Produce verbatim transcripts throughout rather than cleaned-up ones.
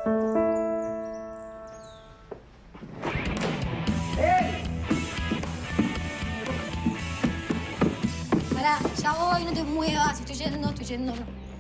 Pará, ya voy, no te muevas. Estoy yendo, estoy yendo.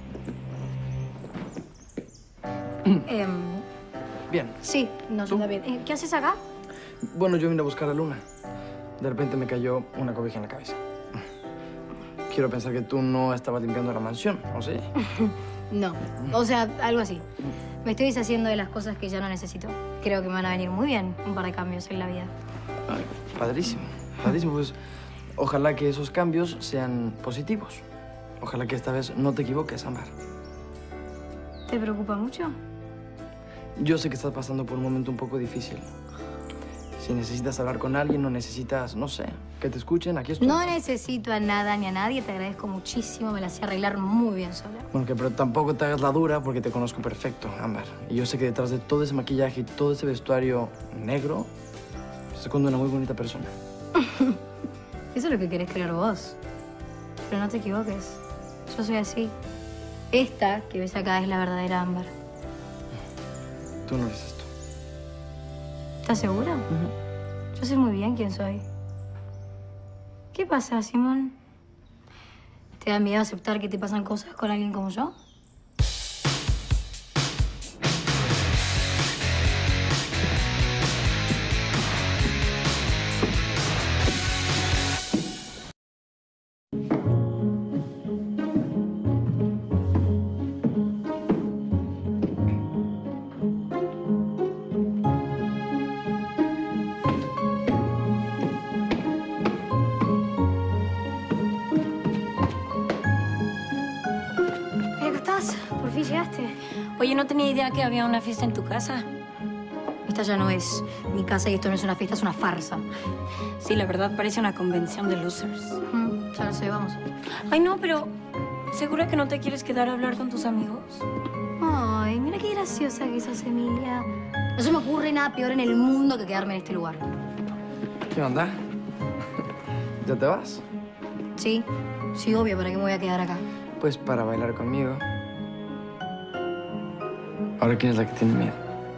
eh, Bien. sí, no, yo también. Eh, ¿Qué haces acá? Bueno, yo vine a buscar a Luna. De repente me cayó una cobija en la cabeza. Quiero pensar que tú no estabas limpiando la mansión, ¿o sí? No, o sea, algo así. Me estoy deshaciendo de las cosas que ya no necesito. Creo que me van a venir muy bien un par de cambios en la vida. Ay, padrísimo, padrísimo. Pues ojalá que esos cambios sean positivos. Ojalá que esta vez no te equivoques, Ámbar. ¿Te preocupa mucho? Yo sé que estás pasando por un momento un poco difícil. Si necesitas hablar con alguien o necesitas, no sé, que te escuchen, aquí estoy. No necesito a nada ni a nadie. Te agradezco muchísimo. Me la sé arreglar muy bien sola. Bueno, que pero tampoco te hagas la dura porque te conozco perfecto, Ámbar. Y yo sé que detrás de todo ese maquillaje y todo ese vestuario negro se esconde una muy bonita persona. Eso es lo que querés creer vos. Pero no te equivoques. Yo soy así. Esta que ves acá es la verdadera Ámbar. Tú no eres esto. ¿Estás segura? Uh-huh. Yo sé muy bien quién soy. ¿Qué pasa, Simón? ¿Te da miedo aceptar que te pasan cosas con alguien como yo? Por fin llegaste. Oye, no tenía idea que había una fiesta en tu casa. Esta ya no es mi casa y esto no es una fiesta, es una farsa. Sí, la verdad parece una convención de losers. Mm, ya lo sé, vamos. Ay, no, pero ¿segura que no te quieres quedar a hablar con tus amigos? Ay, mira qué graciosa que sos, Emilia. No se me ocurre nada peor en el mundo que quedarme en este lugar. ¿Qué onda? ¿Ya te vas? Sí, sí, obvio. ¿Para qué me voy a quedar acá? Pues para bailar conmigo. Ahora, ¿quién es la que tiene miedo?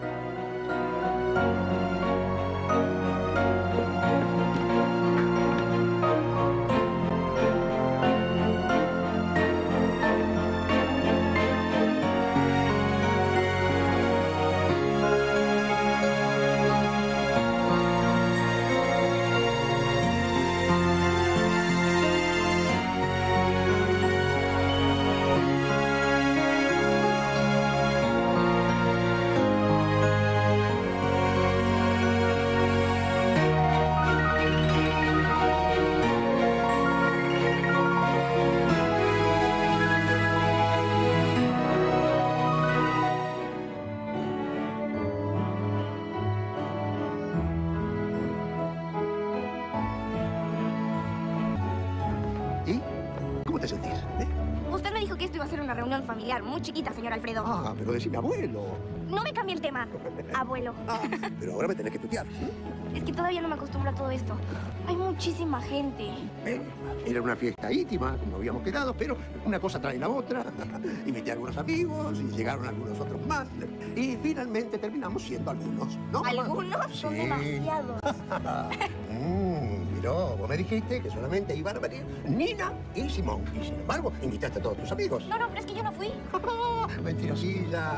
¿Y? ¿Cómo te sentís? ¿Eh? Usted me dijo que esto iba a ser una reunión familiar muy chiquita, señor Alfredo. Ah, pero decime abuelo. No me cambie el tema, abuelo. Ah, pero ahora me tenés que tutear. Es que todavía no me acostumbro a todo esto. Hay muchísima gente. Eh, era una fiesta íntima, como habíamos quedado, pero una cosa trae la otra. Invité a algunos amigos y llegaron algunos otros más. Y finalmente terminamos siendo algunos, ¿no? ¿Algunos? Son Sí. demasiados. mm, miró, vos me dijiste que solamente iban a venir Nina y Simón. Y sin embargo, invitaste a todos tus amigos. No, no, pero es que yo no fui. Mentirosilla.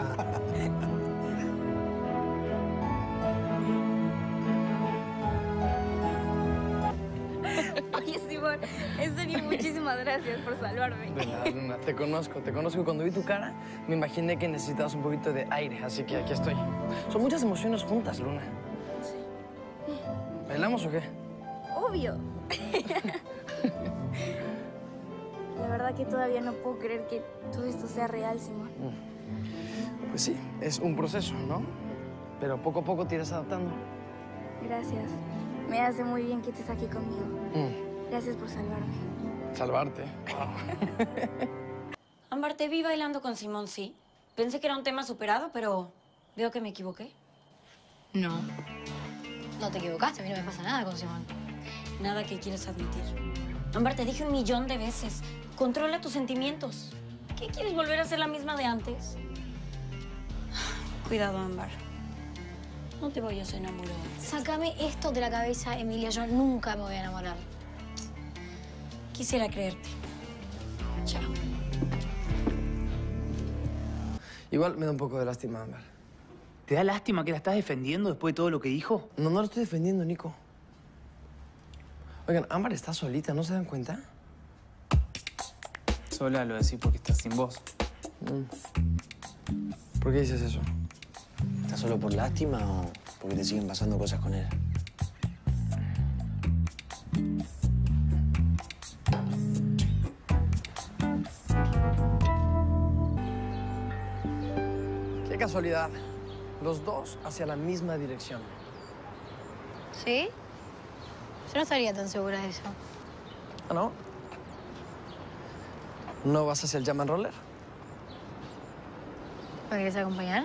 Oye, Simón, en serio, muchísimas gracias por salvarme. De nada, Luna, te conozco, te conozco. Cuando vi tu cara, me imaginé que necesitabas un poquito de aire, así que aquí estoy. Son muchas emociones juntas, Luna. Sí. ¿Bailamos o qué? Obvio. La verdad que todavía no puedo creer que todo esto sea real, Simón. Pues sí, es un proceso, ¿no? Pero poco a poco te irás adaptando. Gracias. Me hace muy bien que estés aquí conmigo. Mm. Gracias por salvarme. Salvarte. Wow. Ámbar, te vi bailando con Simón, sí. Pensé que era un tema superado, pero veo que me equivoqué. No. No te equivocaste. A mí no me pasa nada con Simón. Nada que quieres admitir. Ámbar, te dije un millón de veces. Controla tus sentimientos. ¿Qué quieres volver a ser la misma de antes? Cuidado, Ámbar. No te vayas a enamorar. Sácame esto de la cabeza, Emilia. Yo nunca me voy a enamorar. Quisiera creerte. Chao. Igual me da un poco de lástima, Ámbar. ¿Te da lástima que la estás defendiendo después de todo lo que dijo? No, no lo estoy defendiendo, Nico. Oigan, Ámbar está solita, ¿no se dan cuenta? Sola lo decís porque estás sin voz. Mm. ¿Por qué dices eso? ¿Estás solo por lástima o porque te siguen pasando cosas con él? Qué casualidad. Los dos hacia la misma dirección. ¿Sí? Yo no estaría tan segura de eso. ¿Ah, no? ¿No vas hacia el Jam and Roller? ¿Me quieres acompañar?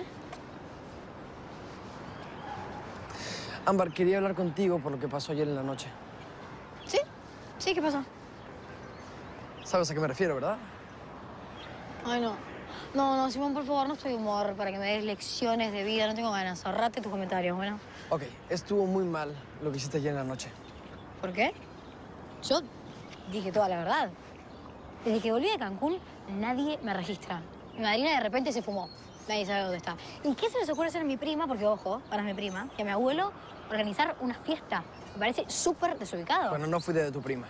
Ámbar, quería hablar contigo por lo que pasó ayer en la noche. ¿Sí? ¿Sí? ¿Qué pasó? ¿Sabes a qué me refiero, verdad? Ay, no. No, no, Simón, por favor, no estoy de humor para que me des lecciones de vida. No tengo ganas. Ahorrate tus comentarios, ¿bueno? Ok, estuvo muy mal lo que hiciste ayer en la noche. ¿Por qué? Yo dije toda la verdad. Desde que volví de Cancún, nadie me registra. Mi madrina de repente se fumó. Nadie sabe dónde está. ¿Y qué se les ocurre hacer a mi prima? Porque, ojo, ahora es mi prima. Y a mi abuelo organizar una fiesta. Me parece súper desubicado. Bueno, no fui de tu prima.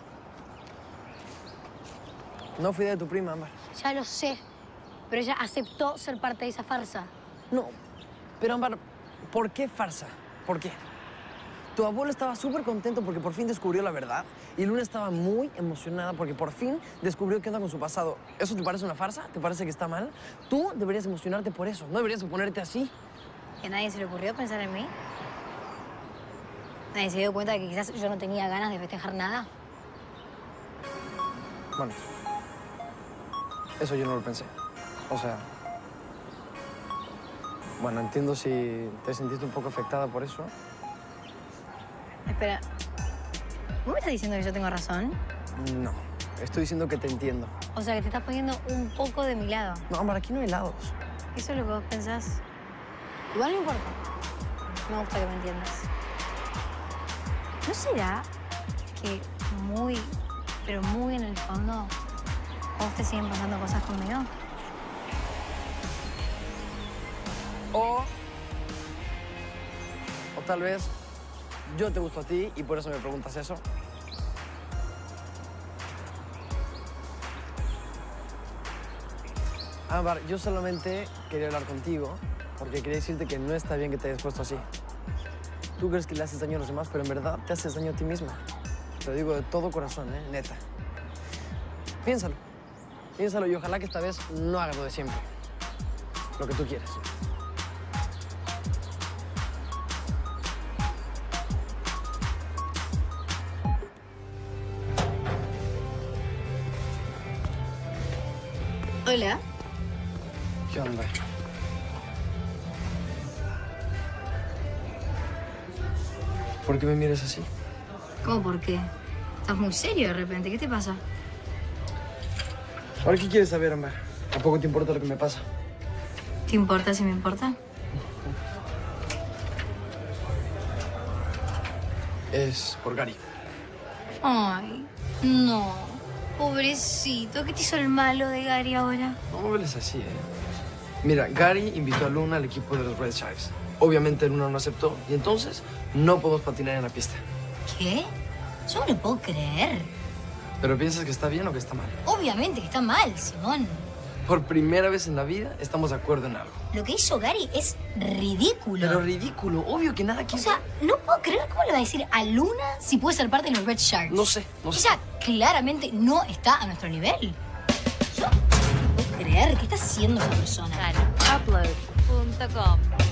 No fui de tu prima, Ámbar. Ya lo sé. Pero ella aceptó ser parte de esa farsa. No, pero Ámbar, ¿por qué farsa? ¿Por qué? Tu abuelo estaba súper contento porque por fin descubrió la verdad y Luna estaba muy emocionada porque por fin descubrió qué onda con su pasado. ¿Eso te parece una farsa? ¿Te parece que está mal? Tú deberías emocionarte por eso, no deberías ponerte así. ¿Que a nadie se le ocurrió pensar en mí? ¿Nadie se dio cuenta de que quizás yo no tenía ganas de festejar nada? Bueno, eso yo no lo pensé. O sea, bueno, entiendo si te sentiste un poco afectada por eso. Espera, ¿vos me estás diciendo que yo tengo razón? No, estoy diciendo que te entiendo. O sea, que te estás poniendo un poco de mi lado. No, Ámbar, aquí no hay helados. ¿Eso es lo que vos pensás? Igual no importa. Me gusta que me entiendas. ¿No será que muy, pero muy en el fondo, a vos te siguen pasando cosas conmigo? O, o tal vez yo te gusto a ti y por eso me preguntas eso. Ámbar, yo solamente quería hablar contigo porque quería decirte que no está bien que te hayas puesto así. Tú crees que le haces daño a los demás, pero en verdad te haces daño a ti misma. Te lo digo de todo corazón, ¿eh? Neta. Piénsalo. Piénsalo y ojalá que esta vez no hagas lo de siempre. Lo que tú quieres. Hola. ¿Qué onda? ¿Por qué me miras así? ¿Cómo por qué? Estás muy serio de repente. ¿Qué te pasa? ¿Ahora qué quieres saber, Ámbar? ¿A poco te importa lo que me pasa? ¿Te importa si me importa? Es por Gary. Ay, no. Pobrecito. ¿Qué te hizo el malo de Gary ahora? No me hables así, ¿eh? Mira, Gary invitó a Luna al equipo de los Red Sox. Obviamente Luna no aceptó y entonces no podemos patinar en la pista. ¿Qué? Yo no lo puedo creer. ¿Pero piensas que está bien o que está mal? Obviamente que está mal, Simón. Por primera vez en la vida estamos de acuerdo en algo. Lo que hizo Gary es ridículo. Pero ridículo, obvio que nada que... O sea, no puedo creer cómo le va a decir a Luna si puede ser parte de los Red Sharks. No sé, no sé. Ella claramente no está a nuestro nivel. Yo no puedo creer. ¿Qué está haciendo esa persona? upload punto com